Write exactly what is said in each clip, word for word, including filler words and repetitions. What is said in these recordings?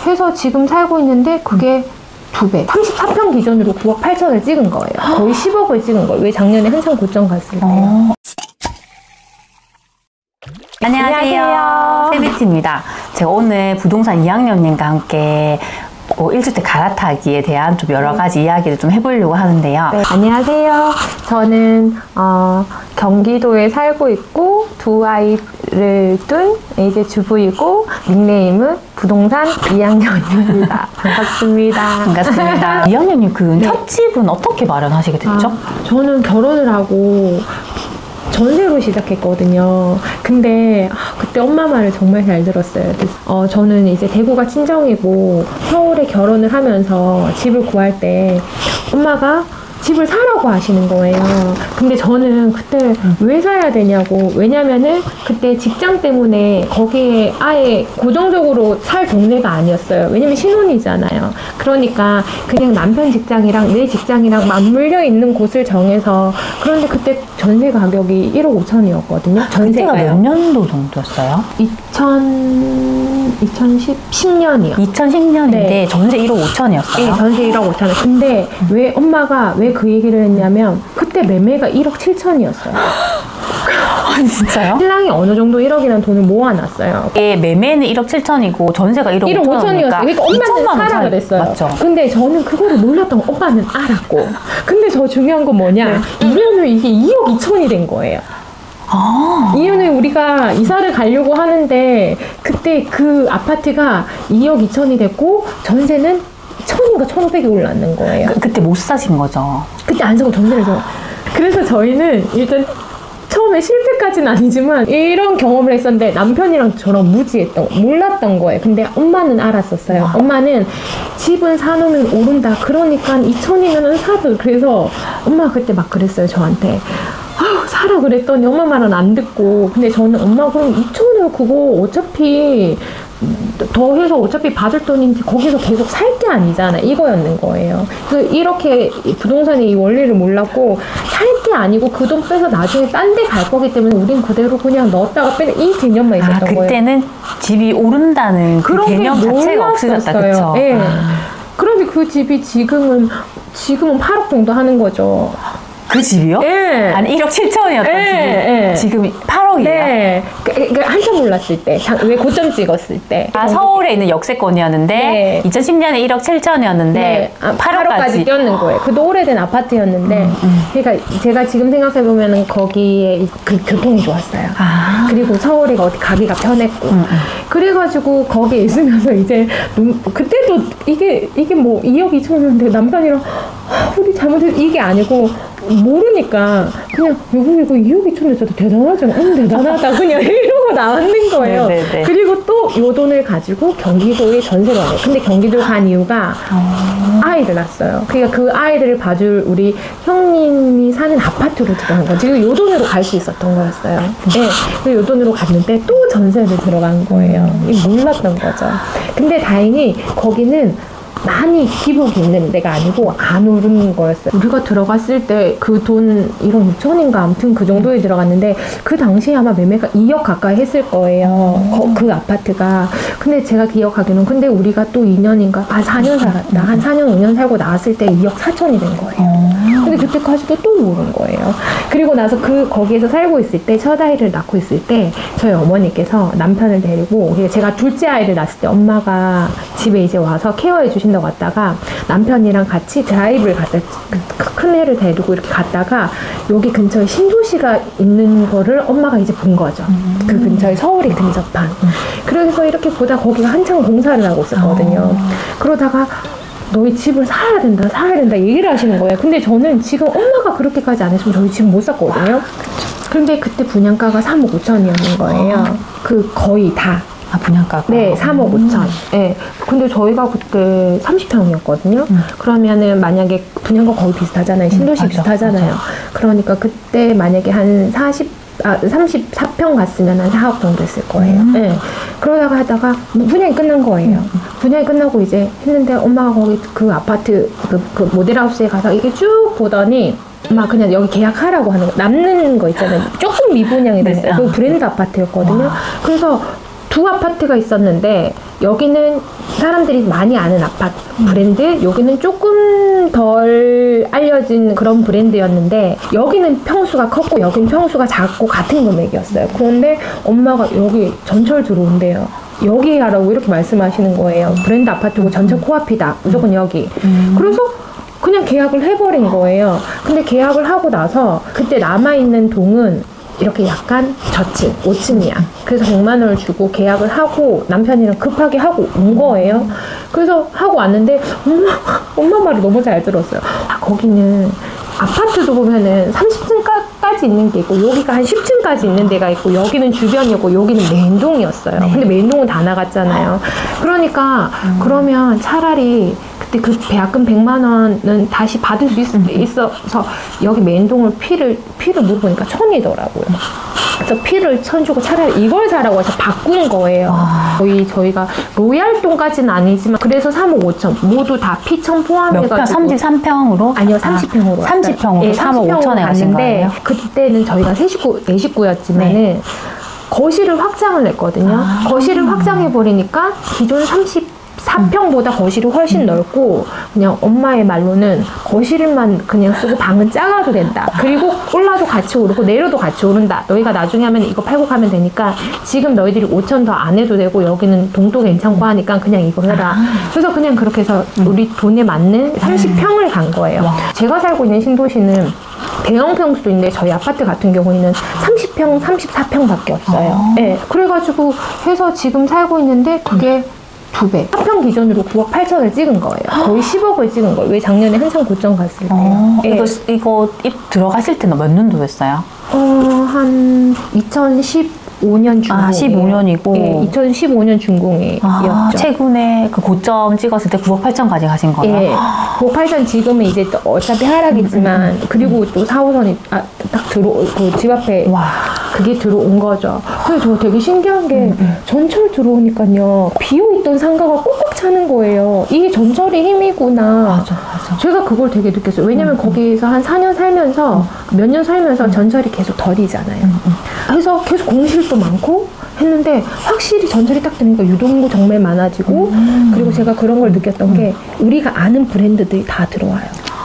해서 지금 살고 있는데 그게 두 배. 삼십사 평 기준으로 구억 팔천을 찍은 거예요. 거의 십억을 찍은 거예요. 왜 작년에 한참 고점 갔을 때요. 어. 안녕하세요. 세비티입니다. 제가 오늘 부동산 이 학년님과 함께 어, 일 주택 갈아타기에 대한 좀 여러 가지 이야기를 좀 해보려고 하는데요. 네, 안녕하세요. 저는 어, 경기도에 살고 있고 두 아이를 둔 이제 주부이고 닉네임은 부동산 이 학년입니다. 반갑습니다. 반갑습니다. 이 학년님 그 네. 첫 집은 어떻게 마련하시게 됐죠? 아, 저는 결혼을 하고 전세로 시작했거든요. 근데 아, 그때 엄마 말을 정말 잘 들었어요. 어, 저는 이제 대구가 친정이고 서울에 결혼을 하면서 집을 구할 때 엄마가 집을 사라고 하시는 거예요. 근데 저는 그때 왜 사야 되냐고. 왜냐면은 그때 직장 때문에 거기에 아예 고정적으로 살 동네가 아니었어요. 왜냐면 신혼이잖아요. 그러니까 그냥 남편 직장이랑 내 직장이랑 맞물려 있는 곳을 정해서. 그런데 그때 전세 가격이 일억 오천이었거든요. 전세가요. 그때가 몇 년도 정도였어요? 이천십 년이요. 이천십 년인데 네. 전세 일억 오천이었어요? 네, 전세 일억 오천. 근데 왜 엄마가 왜 그 얘기를 했냐면 그때 매매가 일억 칠천이었어요. 아니 진짜요? 신랑이 어느 정도 일억이라는 돈을 모아놨어요. 예, 매매는 일억 칠천이고 전세가 일억 오천이니까 그러니까 엄마는 사라 그랬어요. 맞죠? 근데 저는 그거를 몰랐던 거 엄마는 알았고. 근데 저 중요한 건 뭐냐? 네. 이 년 후에 이게 이억 이천이 된 거예요. 아. 이 년 후에 우리가 이사를 가려고 하는데 그때 그 아파트가 이억 이천이 됐고 전세는 천인가 천오백이 올랐는 거예요. 그, 그때 못 사신 거죠? 그때 안 사고 전세를 줘. 그래서 저희는 일단 처음에 실패까지는 아니지만 이런 경험을 했었는데 남편이랑 저랑 무지했던 몰랐던 거예요. 근데 엄마는 알았었어요. 와. 엄마는 집은 사놓으면 오른다. 그러니까 이천이면은 사도. 그래서 엄마가 그때 막 그랬어요. 저한테. 아유, 사라 그랬더니 엄마 말은 안 듣고. 근데 저는 엄마 그럼 이천을 그거 어차피 더 해서 어차피 받을 돈인지 거기서 계속 살 게 아니잖아. 이거였는 거예요. 그래서 이렇게 부동산의 이 원리를 몰랐고 살 게 아니고 그 돈 빼서 나중에 딴 데 갈 거기 때문에 우린 그대로 그냥 넣었다가 빼는 이 개념만 있었던 아, 거예요. 그때는 집이 오른다는 그 개념 자체가 없어졌다. 그쵸? 예. 아. 그런데 그 집이 지금은 지금은 팔억 정도 하는 거죠. 그 집이요? 예. 아니 일억 칠천이었던 예, 집이 예. 지금 팔억이에요? 네. 그, 그 한참 올랐을 때, 왜 고점 찍었을 때. 아, 서울에 있는 역세권이었는데 네. 이천십 년에 일억 칠천이었는데 네. 아, 팔억까지. 팔억까지 뛰었는 거예요. 그도 오래된 아파트였는데, 음, 음. 그러니까 제가 지금 생각해보면 거기에 그 교통이 좋았어요. 아. 그리고 서울이 어디 가기가 편했고. 음, 음. 그래가지고 거기에 있으면서 이제, 그때도 이게, 이게 뭐 이억 이천이었는데 남편이랑, 아, 우리 잘못했 이게 아니고, 모르니까 그냥 여보 이거 이억 이천이었어도 대단하잖아. 응 대단하다. 그냥 이러고 나왔는 거예요. 네네네. 그리고 또 요 돈을 가지고 경기도에 전세를 와요. 근데 경기도를 간 이유가 어. 아이를 낳았어요. 그러니까 그 아이들을 봐줄 우리 형님이 사는 아파트로 들어간 거죠. 지금 요 돈으로 갈 수 있었던 거였어요. 네. 그래서 요 돈으로 갔는데 또 전세를 들어간 거예요. 이게 몰랐던 거죠. 근데 다행히 거기는 많이 기복이 있는 데가 아니고 안 오른 거였어요. 우리가 들어갔을 때 그 돈 일억 육천인가 아무튼 그 정도에 들어갔는데 그 당시에 아마 매매가 이억 가까이 했을 거예요. 거, 그 아파트가. 근데 제가 기억하기로는 근데 우리가 또 이 년인가 한 사 년 살았다. 한 사 년 오 년 살고 나왔을 때 이억 사천이 된 거예요. 근데 그때까지도 또 오른 거예요. 그리고 나서 그 거기에서 살고 있을 때 첫 아이를 낳고 있을 때 저희 어머니께서 남편을 데리고 제가 둘째 아이를 낳았을 때 엄마가 집에 이제 와서 케어해 주신 다고 왔다가 남편이랑 같이 드라이브를 갔어요. 큰 애를 데리고 이렇게 갔다가 여기 근처에 신도시가 있는 거를 엄마가 이제 본 거죠. 음. 그 근처에 서울이 근접한. 음. 그래서 이렇게 보다 거기가 한창 공사를 하고 있었거든요. 어. 그러다가 너희 집을 사야 된다, 사야 된다 얘기를 하시는 거예요. 근데 저는 지금 엄마가 그렇게까지 안 했으면 저희 집 못 샀거든요. 그런데 그때 분양가가 삼억 오천이었는 거예요. 어. 그 거의 다. 아, 분양가가? 네, 삼억 오천. 네. 근데 저희가 그때 삼십 평이었거든요. 음. 그러면은 만약에 분양가 거의 비슷하잖아요. 신도시 음, 맞아, 비슷하잖아요. 맞아. 그러니까 그때 만약에 한 사십, 아, 삼십사 평 갔으면 한 사억 정도 했을 거예요. 음. 네. 그러다가 하다가 분양이 끝난 거예요. 음. 분양이 끝나고 이제 했는데 엄마가 거기 그 아파트 그, 그 모델하우스에 가서 이게 쭉 보더니 막 그냥 여기 계약하라고 하는 거, 남는 거 있잖아요. 조금 미분양이 됐어요. 네. 그 브랜드 아파트였거든요. 와. 그래서 두 아파트가 있었는데 여기는 사람들이 많이 아는 아파트 브랜드, 여기는 조금 덜 알려진 그런 브랜드였는데 여기는 평수가 컸고 여기는 평수가 작고 같은 금액이었어요. 그런데 엄마가 여기 전철 들어온대요. 여기 하라고 이렇게 말씀하시는 거예요. 브랜드 아파트고 전철 코앞이다. 무조건 여기. 음. 그래서 그냥 계약을 해버린 거예요. 근데 계약을 하고 나서 그때 남아있는 동은 이렇게 약간 저층, 오 층이야. 그래서 백만 원을 주고 계약을 하고 남편이랑 급하게 하고 온 거예요. 그래서 하고 왔는데 엄마, 엄마 말을 너무 잘 들었어요. 아, 거기는 아파트도 보면은 삼십 층까지 있는 게 있고 여기가 한 십 층까지 있는 데가 있고 여기는 주변이었고 여기는 메인동이었어요. 네. 근데 메인동은 다 나갔잖아요. 그러니까 음. 그러면 차라리 그때 그 계약금 백만 원은 다시 받을 수 있, 음. 있어서 여기 메인동을 피를 피를 물어보니까 천이더라고요. 그래서 피를 천 주고 차라리 이걸 사라고 해서 바꾼 거예요. 와. 거의 저희가 로얄동까지는 아니지만 그래서 삼억 오천 모두 다 피천 포함해가지고. 몇 평? 삼십삼 평으로? 아니요, 삼십 평으로. 아, 삼십 평으로 예, 삼억 오천에 가신 거예요? 그때는 저희가 세 식구, 네 식구였지만은 네. 거실을 확장을 했거든요. 아. 거실을 확장해버리니까 기존 삼십사 평보다 거실이 훨씬 음. 넓고 그냥 엄마의 말로는 거실만 그냥 쓰고 방은 작아도 된다. 그리고 올라도 같이 오르고 내려도 같이 오른다. 너희가 나중에 하면 이거 팔고 가면 되니까 지금 너희들이 오천 더 안 해도 되고 여기는 동도 괜찮고 하니까 그냥 이거 해라. 그래서 그냥 그렇게 해서 우리 돈에 맞는 삼십 평을 간 거예요. 와. 제가 살고 있는 신도시는 대형 평수도 있는데 저희 아파트 같은 경우에는 삼십 평, 삼십사 평밖에 없어요. 아. 네, 그래가지고 해서 지금 살고 있는데 그게 두 배. 사 평 기준으로 구억 팔천을 찍은 거예요. 거의 십억을 찍은 거예요. 왜 작년에 한참 고점 갔을 때요. 어, 네. 이거, 이거 입 들어가실 때는 몇 년도였어요? 어, 한 이천십오 년 중공. 아, 십오 년이고. 네, 이천십오 년 중공이었죠. 아, 최근에 그 고점 찍었을 때 구억 팔천까지 가신 거예요? 네. 구억 팔천 지금은 이제 또 어차피 하락이지만, 음, 음, 그리고 또 사 호선이 아, 딱 들어, 그 집 앞에. 와. 그게 들어온 거죠. 그래서 저 되게 신기한 게 음, 음. 전철 들어오니까요. 비어있던 상가가 꽉꽉 차는 거예요. 이게 전철의 힘이구나. 맞아, 맞아. 제가 그걸 되게 느꼈어요. 왜냐면 음, 거기에서 한 사 년 살면서 음. 몇 년 살면서 음. 전철이 계속 덜이잖아요. 음, 음. 그래서 계속 공실도 많고 했는데 확실히 전철이 딱 되니까 유동인구 정말 많아지고 음. 그리고 제가 그런 걸 느꼈던 음. 게 우리가 아는 브랜드들이 다 들어와요.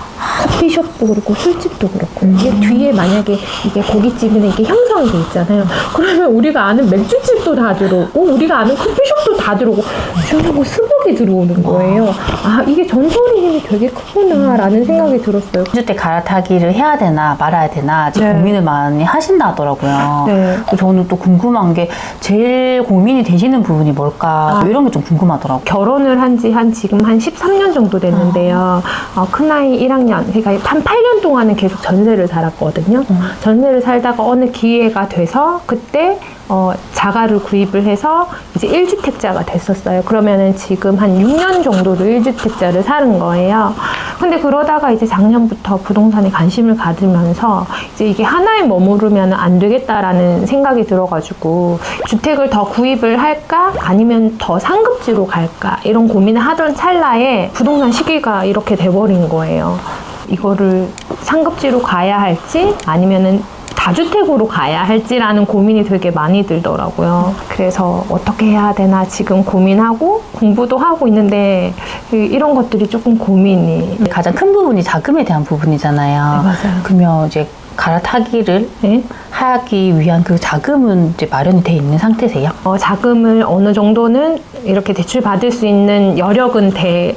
커피숍도 그렇고 술집도 그렇고 음. 이게 뒤에 만약에 이게 고깃집이나 이게 형성이 돼 있잖아요. 그러면 우리가 아는 맥주집도 다 들어오고 우리가 아는 커피숍도 다 들어오고 저하고 스벅이 들어오는 거예요. 아 이게 전설의 힘이 되게 크구나라는 음. 생각이 들었어요. 일 주택 갈아타기를 해야 되나 말아야 되나 지금 네. 고민을 많이 하신다 하더라고요. 네. 저는 또 궁금한 게 제일 고민이 되시는 부분이 뭘까 아. 이런 게 좀 궁금하더라고요. 결혼을 한 지 한 지금 한 십삼 년 정도 됐는데요. 아. 어, 큰아이 일 학년 그러니까 한 팔 년 동안은 계속 전세를 살았거든요. 음. 전세를 살다가 어느 기회가 돼서 그때 어, 자가를 구입을 해서 이제 일 주택자가 됐었어요. 그러면은 지금 한 육 년 정도로 일 주택자를 사는 거예요. 근데 그러다가 이제 작년부터 부동산에 관심을 가지면서 이제 이게 하나에 머무르면 안 되겠다라는 생각이 들어가지고 주택을 더 구입을 할까 아니면 더 상급지로 갈까 이런 고민을 하던 찰나에 부동산 시기가 이렇게 돼버린 거예요. 이거를 상급지로 가야 할지 아니면은 다주택으로 가야 할지라는 고민이 되게 많이 들더라고요. 그래서 어떻게 해야 되나 지금 고민하고 공부도 하고 있는데 이런 것들이 조금 고민이. 가장 큰 부분이 자금에 대한 부분이잖아요. 네, 맞아요. 그러면 이제 갈아타기를 네? 하기 위한 그 자금은 이제 마련이 돼 있는 상태세요? 어, 자금을 어느 정도는 이렇게 대출 받을 수 있는 여력은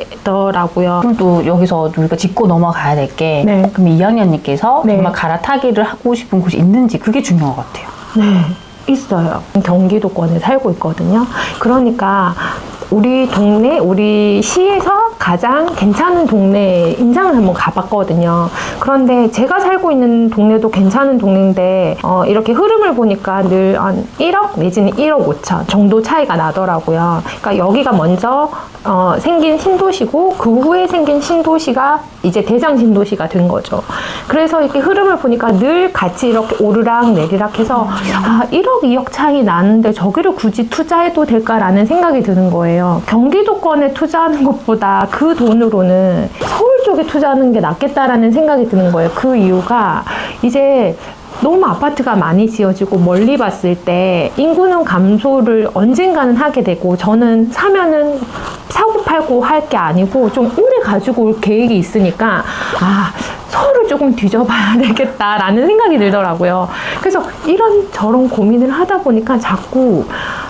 되더라고요. 그럼 또 여기서 우리가 짚고 넘어가야 될 게 네. 그럼 이 학년님께서 네. 정말 갈아타기를 하고 싶은 곳이 있는지 그게 중요한 것 같아요. 네, 있어요. 경기도권에 살고 있거든요. 그러니까 우리 동네, 우리 시에서 가장 괜찮은 동네 인상을 한번 가봤거든요. 그런데 제가 살고 있는 동네도 괜찮은 동네인데 어, 이렇게 흐름을 보니까 늘 한 일억 내지는 일억 오천 정도 차이가 나더라고요. 그러니까 여기가 먼저 어, 생긴 신도시고 그 후에 생긴 신도시가 이제 대장 신도시가 된 거죠. 그래서 이렇게 흐름을 보니까 늘 같이 이렇게 오르락 내리락 해서 아, 일억, 이억 차이 나는데 저기를 굳이 투자해도 될까라는 생각이 드는 거예요. 경기도권에 투자하는 것보다 그 돈으로는 서울 쪽에 투자하는 게 낫겠다라는 생각이 드는 거예요. 그 이유가 이제 너무 아파트가 많이 지어지고 멀리 봤을 때 인구는 감소를 언젠가는 하게 되고, 저는 사면은 사고 팔고 할 게 아니고 좀 오래 가지고 올 계획이 있으니까 아, 서울을 조금 뒤져봐야 되겠다라는 생각이 들더라고요. 그래서 이런 저런 고민을 하다 보니까 자꾸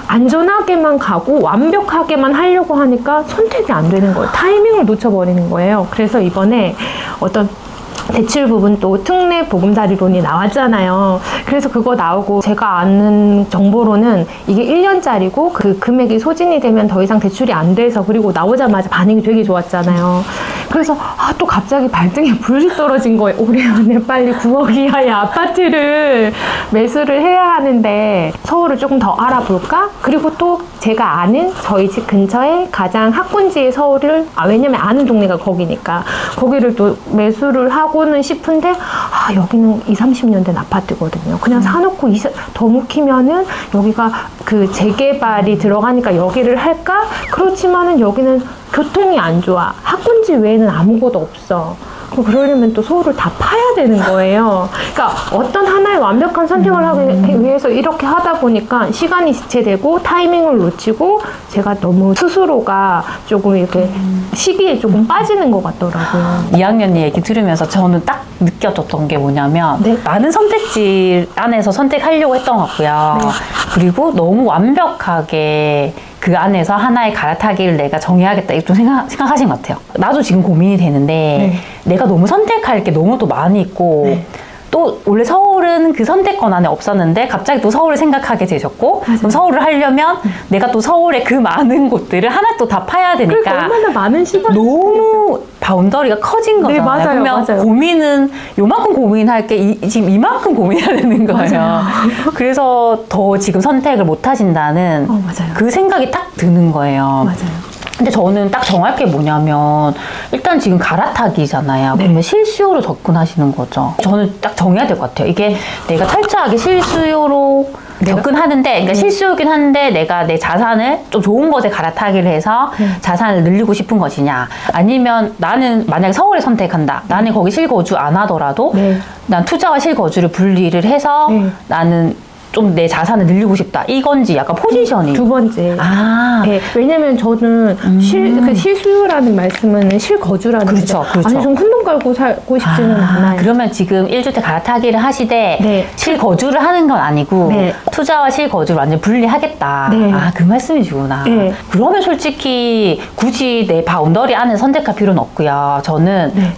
안전하게만 가고 완벽하게만 하려고 하니까 선택이 안 되는 거예요. 타이밍을 놓쳐버리는 거예요. 그래서 이번에 어떤 대출 부분 또 특례 보금자리론이 나왔잖아요. 그래서 그거 나오고 제가 아는 정보로는 이게 일 년짜리고 그 금액이 소진이 되면 더 이상 대출이 안 돼서, 그리고 나오자마자 반응이 되게 좋았잖아요. 그래서 아, 또 갑자기 발등에 불이 떨어진 거예요. 올해 안에 빨리 구억 이하의 아파트를 매수를 해야 하는데 서울을 조금 더 알아볼까? 그리고 또 제가 아는 저희 집 근처에 가장 학군지의 서울을, 아, 왜냐면 아는 동네가 거기니까 거기를 또 매수를 하고 는 싶은데, 아, 여기는 이삼십 년 된 아파트거든요. 그냥 사놓고 이사, 더 묵히면은 여기가 그 재개발이 들어가니까 여기를 할까? 그렇지만은 여기는 교통이 안 좋아. 학군지 외에는 아무것도 없어. 그러려면 또 서울을 다 파야 되는 거예요. 그러니까 어떤 하나의 완벽한 선택을 하기 위해서 이렇게 하다 보니까 시간이 지체되고 타이밍을 놓치고 제가 너무 스스로가 조금 이렇게 시기에 조금 빠지는 것 같더라고요. 이 학년 얘기 들으면서 저는 딱 느껴졌던 게 뭐냐면, 네. 많은 선택지 안에서 선택하려고 했던 것 같고요. 네. 그리고 너무 완벽하게 그 안에서 하나의 갈아타기를 내가 정해야겠다, 이렇게 좀 생각, 생각하신 것 같아요. 나도 지금 고민이 되는데 네. 내가 너무 선택할 게 너무 또 많이 있고 네. 또 원래 서울은 그 선택권 안에 없었는데 갑자기 또 서울을 생각하게 되셨고, 그럼 서울을 하려면 음. 내가 또 서울의 그 많은 곳들을 하나 또 다 파야 되니까 그러니까 얼마나 많은 시간이 너무 바운더리가 커진 거잖아요. 네, 맞아요, 그러면 맞아요. 고민은 요만큼 고민할 게 이, 지금 이만큼 고민해야 되는 거예요. 맞아요. 그래서 더 지금 선택을 못 하신다는 어, 맞아요. 그 생각이 딱 드는 거예요. 맞아요. 근데 저는 딱 정할 게 뭐냐면, 일단 지금 갈아타기잖아요. 네. 그러면 실수요로 접근하시는 거죠. 저는 딱 정해야 될 것 같아요. 이게 내가 철저하게 실수요로 접근하는데, 그러니까 네. 실수요긴 한데 내가 내 자산을 좀 좋은 곳에 갈아타기를 해서 네. 자산을 늘리고 싶은 것이냐, 아니면 나는 만약에 서울에 선택한다. 나는 거기 실거주 안 하더라도 네. 난 투자와 실거주를 분리를 해서 네. 나는 좀 내 자산을 늘리고 싶다, 이건지 약간 포지션이 두 번째. 아, 네, 왜냐면 저는 음. 실, 그 실수요라는 말씀은 실거주라는 그렇죠, 거죠. 그렇죠. 아니, 좀 큰 돈 깔고 살고 싶지는 아, 않아요. 그러면 지금 일 주택 갈아타기를 하시되 네. 실거주를 하는 건 아니고 네. 투자와 실거주를 완전 분리하겠다. 네. 아, 그 말씀이시구나. 네. 그러면 솔직히 굳이 내 바운더리 안에 선택할 필요는 없고요. 저는 네.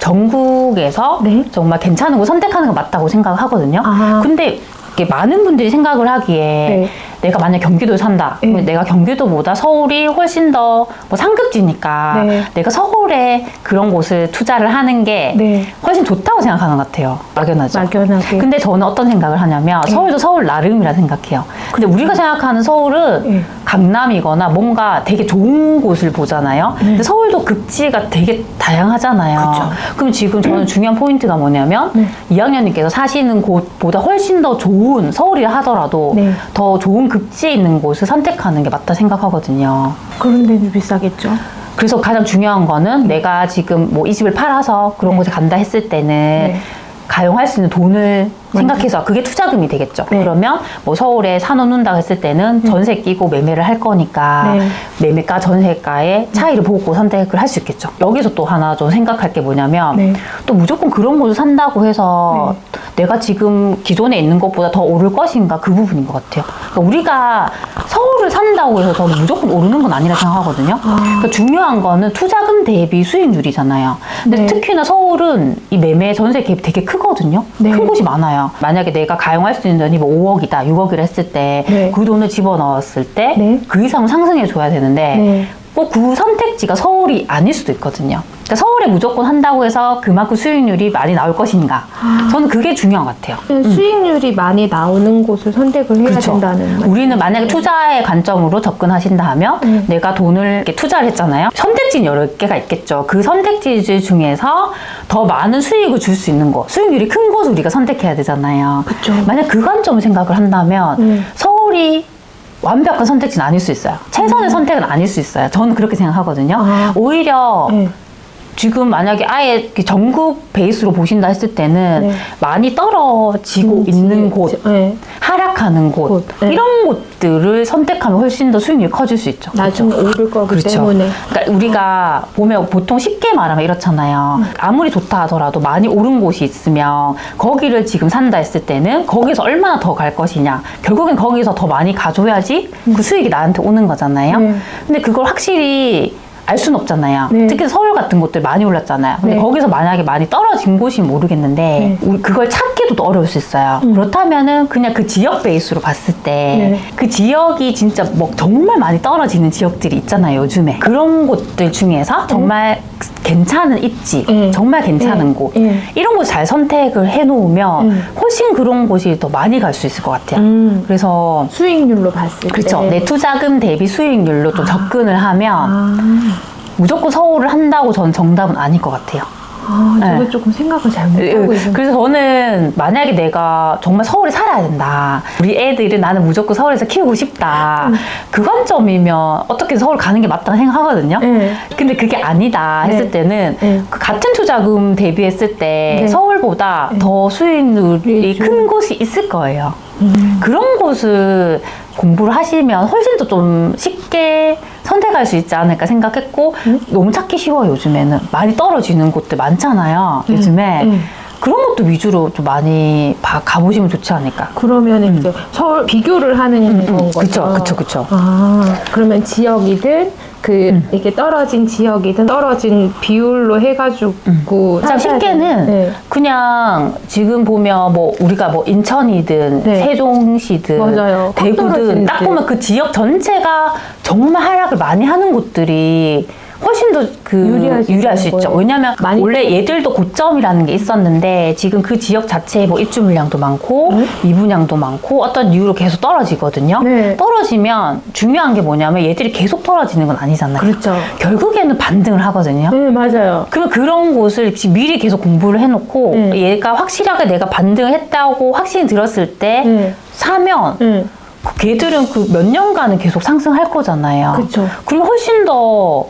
전국에서 네. 정말 괜찮은 거 선택하는 거 맞다고 생각하거든요. 아. 근데 많은 분들이 생각을 하기에 네. 내가 만약 경기도에 산다. 네. 내가 경기도보다 서울이 훨씬 더 뭐 상급지니까 네. 내가 서울에 그런 곳을 투자를 하는 게 네. 훨씬 좋다고 생각하는 것 같아요. 막연하죠. 막연하게. 근데 저는 어떤 생각을 하냐면 네. 서울도 서울 나름이라 생각해요. 근데 우리가 생각하는 서울은 네. 강남이거나 뭔가 되게 좋은 곳을 보잖아요. 네. 근데 서울도 급지가 되게 다양하잖아요. 그쵸. 그럼 지금 저는 중요한 포인트가 뭐냐면 네. 이 학년님께서 사시는 곳보다 훨씬 더 좋은, 서울이라 하더라도 네. 더 좋은 급지에 있는 곳을 선택하는 게 맞다 생각하거든요. 그런 데는 비싸겠죠. 그래서 가장 중요한 거는 내가 지금 뭐 이 집을 팔아서 그런 네. 곳에 간다 했을 때는 네. 가용할 수 있는 돈을 생각해서 그게 투자금이 되겠죠. 네. 그러면 뭐 서울에 사놓는다고 했을 때는 네. 전세 끼고 매매를 할 거니까 네. 매매가 전세가의 차이를 보고 선택을 할 수 있겠죠. 여기서 또 하나 좀 생각할 게 뭐냐면 네. 또 무조건 그런 곳을 산다고 해서 네. 내가 지금 기존에 있는 것보다 더 오를 것인가, 그 부분인 것 같아요. 그러니까 우리가 서울을 산다고 해서 저는 무조건 오르는 건 아니라 생각하거든요. 아. 그러니까 중요한 거는 투자금 대비 수익률이잖아요. 근데 네. 특히나 서울은 이 매매 전세 갭이 되게 크거든요. 네. 큰 곳이 많아요. 만약에 내가 가용할 수 있는 돈이 뭐 오억이다, 육억이라 했을 때 그 네. 돈을 집어넣었을 때 그 네. 이상은 상승해 줘야 되는데 네. 뭐 그 선택지가 서울이 아닐 수도 있거든요. 그러니까 서울에 무조건 한다고 해서 그만큼 수익률이 많이 나올 것인가? 아. 저는 그게 중요한 것 같아요. 수익률이 음. 많이 나오는 곳을 선택을 해야 그렇죠. 된다는 우리는 만약에 투자의 관점으로 접근하신다 하면 음. 내가 돈을 이렇게 투자를 했잖아요. 선택지는 여러 개가 있겠죠. 그 선택지 중에서 더 많은 수익을 줄 수 있는 곳, 수익률이 큰 곳을 우리가 선택해야 되잖아요. 그렇죠. 만약 그 관점을 생각을 한다면 음. 서울이 완벽한 선택지는 아닐 수 있어요. 최선의 음. 선택은 아닐 수 있어요. 저는 그렇게 생각하거든요. 아. 오히려 네. 지금 만약에 아예 전국 베이스로 보신다 했을 때는 네. 많이 떨어지고 음, 있는 지- 곳, 네. 하락하는 곳, 곳, 네. 이런 곳들을 선택하면 훨씬 더 수익률이 커질 수 있죠. 나중에 오를 거기 그렇죠. 때문에. 그러니까 우리가 보면 보통 쉽게 말하면 이렇잖아요. 음. 아무리 좋다 하더라도 많이 오른 곳이 있으면 거기를 지금 산다 했을 때는 거기서 얼마나 더 갈 것이냐. 결국엔 거기서 더 많이 가져야지 그 수익이 나한테 오는 거잖아요. 네. 근데 그걸 확실히 알 수는 없잖아요. 네. 특히 서울 같은 곳들 많이 올랐잖아요. 근데 네. 거기서 만약에 많이 떨어진 곳이 모르겠는데 네. 우리 그걸 찾기도 또 어려울 수 있어요. 음. 그렇다면은 그냥 그 지역 베이스로 봤을 때 그 네. 지역이 진짜 뭐 정말 많이 떨어지는 지역들이 있잖아요, 요즘에. 그런 곳들 중에서 정말 괜찮은 입지, 네. 정말 괜찮은 네. 곳, 네. 이런 곳 잘 선택을 해놓으면 음. 훨씬 그런 곳이 더 많이 갈 수 있을 것 같아요. 음. 그래서 수익률로 봤을 그렇죠. 때. 내 투자금 대비 수익률로 좀 접근을 하면 아, 무조건 서울을 한다고 저는 정답은 아닐 것 같아요. 아 저도 네. 조금 생각을 잘못하고 있어요. 그래서 저는 만약에 내가 정말 서울에 살아야 된다. 우리 애들을 나는 무조건 서울에서 키우고 싶다. 음. 그 관점이면 어떻게 서울 가는 게 맞다고 생각하거든요. 네. 근데 그게 아니다 했을 네. 때는 네. 그 같은 투자금 대비했을 때 네. 서울보다 네. 더 수익률이 좀- 큰 곳이 있을 거예요. 음. 그런 곳을 공부를 하시면 훨씬 더 좀 쉽게 선택할 수 있지 않을까 생각했고 음? 너무 찾기 쉬워요. 요즘에는 많이 떨어지는 곳들 많잖아요. 음, 요즘에 음. 그런 것도 위주로 좀 많이 봐- 가보시면 좋지 않을까. 그러면 은 이제 서울 비교를 하는 음, 건 거죠. 그쵸, 그쵸, 그쵸. 아, 그러면 지역이든 그 이게 떨어진 지역이든 떨어진 비율로 해가지고 가장 찾아야 쉽게는 되는- 그냥 지금 보면 뭐 우리가 뭐 인천이든 네. 세종시든 맞아요. 확 대구든 떨어지는 딱 데. 보면 그 지역 전체가 정말 하락을 많이 하는 곳들이 훨씬 더 그 유리할 수 유리할 수 있는 있죠. 거예요. 왜냐하면 많이 원래 얘들도 고점이라는 게 있었는데 지금 그 지역 자체에 뭐 입주 물량도 많고 음? 미분양도 많고 어떤 이유로 계속 떨어지거든요. 네. 떨어지면 중요한 게 뭐냐면 얘들이 계속 떨어지는 건 아니잖아요. 그렇죠. 결국에는 반등을 하거든요. 네, 맞아요. 그러면 그런 곳을 미리 계속 공부를 해놓고 네. 얘가 확실하게 내가 반등을 했다고 확신이 들었을 때 네. 사면 네. 그 걔들은 그 몇 년간은 계속 상승할 거잖아요. 그쵸. 그럼 훨씬 더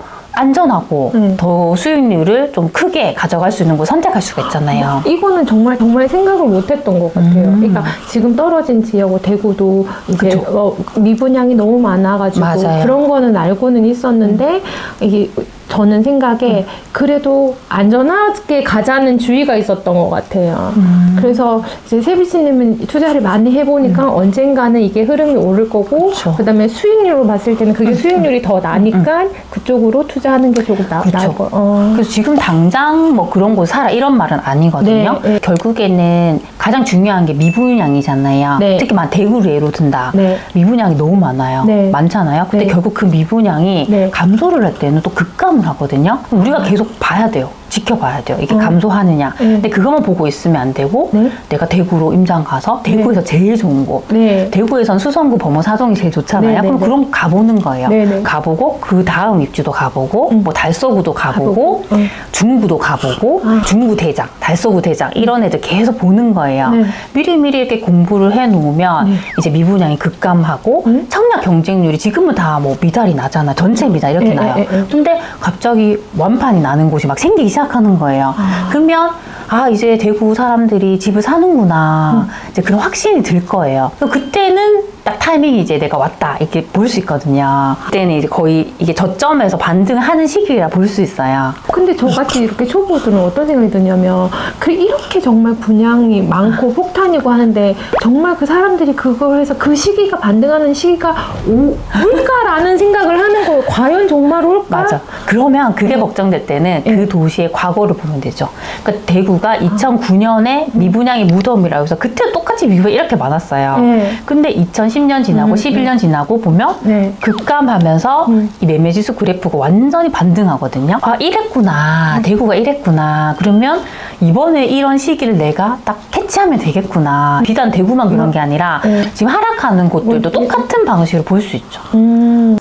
안전하고 네. 더 수익률을 좀 크게 가져갈 수 있는 걸 선택할 수가 있잖아요. 이거는 정말 정말 생각을 못했던 것 같아요. 음. 그러니까 지금 떨어진 지역, 대구도 이제 어, 미분양이 너무 많아가지고 맞아요. 그런 거는 알고는 있었는데 이게 저는 생각에 그래도 안전하게 가자는 주의가 있었던 것 같아요. 음. 그래서 이제 세비씨님은 투자를 많이 해보니까 언젠가는 이게 흐름이 오를 거고 그쵸. 그다음에 수익률로 봤을 때는 그게 수익률이 더 나니까 그쪽으로 투자하는 게 조금 나, 그쵸. 나을 거. 어. 그래서 지금 당장 뭐 그런 곳 살아 이런 말은 아니거든요. 네, 네. 결국에는 가장 중요한 게 미분양이잖아요. 네. 특히 만 대구를 예로 든다. 네. 미분양이 너무 많아요. 네. 많잖아요. 근데 네. 결국 그 미분양이 네. 감소를 할 때는 또 급감을 하거든요. 그럼 우리가 계속 봐야 돼요. 지켜봐야 돼요. 이게 어. 감소하느냐. 네. 근데 그것만 보고 있으면 안 되고 네. 내가 대구로 임장 가서 대구에서 제일 좋은 곳. 네. 대구에선 수성구 범어사동이 제일 좋잖아요. 네, 네, 그럼 네. 그럼 가보는 거예요. 네, 네. 가보고 그 다음 입주도 가보고 음. 뭐 달서구도 가보고, 가보고, 응. 중구도 가보고 아. 중구 대장, 달서구 대장 이런 애들 계속 보는 거예요. 네. 미리미리 이렇게 공부를 해놓으면 네. 이제 미분양이 급감하고 음. 청약 경쟁률이 지금은 다 뭐 미달이 나잖아. 전체 미달 이렇게 네, 나요. 네, 네, 네. 근데 갑자기 완판이 나는 곳이 막 생기기 시작하는 거예요. 아. 그러면 아 이제 대구 사람들이 집을 사는구나. 이제 그런 확신이 들 거예요. 그래서 그때는 딱 타이밍이 이제 내가 왔다 이렇게 볼 수 있거든요. 그때는 이제 거의 이게 저점에서 반등을 하는 시기라 볼 수 있어요. 근데 저같이 이렇게 초보들은 어떤 생각이 드냐면 그 이렇게 정말 분양이 많고 폭탄이고 하는데 정말 그 사람들이 그걸 해서 그 시기가 반등하는 시기가 오, 올까라는 생각을 하는 거예요. 과연 정말 올까? 맞아. 그러면 그게 걱정될 때는 네. 그 도시의 과거를 보면 되죠. 그러니까 대구가 이천구 년에 미분양의 무덤이라고 해서 그때 똑같이 미분양이 이렇게 많았어요. 네. 근데 이천십 년 지나고 음, 십일 년 지나고 보면 네. 급감하면서 음. 이 매매지수 그래프가 완전히 반등하거든요. 아 이랬구나. 음. 대구가 이랬구나. 그러면 이번에 이런 시기를 내가 딱 캐치하면 되겠구나. 비단 대구만 그런 게 아니라 네. 지금 하락하는 곳들도 음. 똑같은 방식으로 볼 수 있죠. 음.